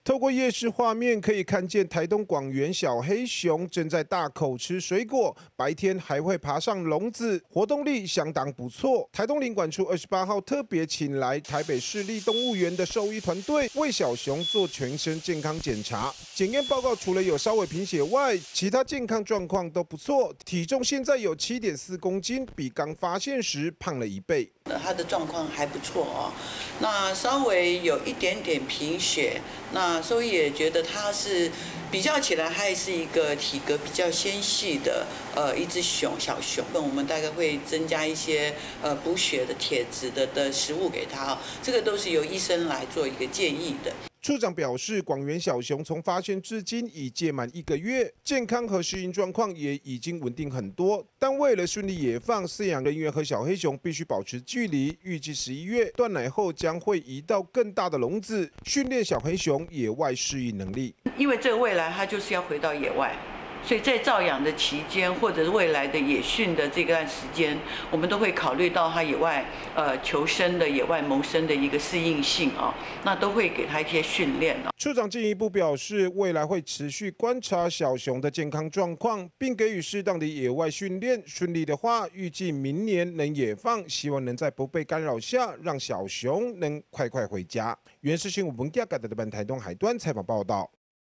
透过夜视画面，可以看见台东广元小黑熊正在大口吃水果，白天还会爬上笼子，活动力相当不错。台东林管处28号特别请来台北市立动物园的兽医团队，为小熊做全身健康检查。检验报告除了有稍微贫血外，其他健康状况都不错。体重现在有7.4公斤，比刚发现时胖了1倍。 他的状况还不错哦，那稍微有一点点贫血，那兽医也觉得他是比较起来还是一个体格比较纤细的一只小熊。那我们大概会增加一些补血的铁质的食物给他哦，这个都是由医生来做一个建议的。 处长表示，广元小熊从发现至今已届满1个月，健康和适应状况也已经稳定很多。但为了顺利野放，饲养人员和小黑熊必须保持距离。预计11月断奶后将会移到更大的笼子，训练小黑熊野外适应能力。 因为这个未来它就是要回到野外。所以在照养的期间，或者是未来的野训的这段时间，我们都会考虑到它野外求生的、野外谋生的一个适应性啊，那都会给它一些训练啊。 处长进一步表示，未来会持续观察小熊的健康状况，并给予适当的野外训练。顺利的话，预计明年能野放，希望能在不被干扰下，让小熊能快快回家。原视新闻文家的台东海端采访报道。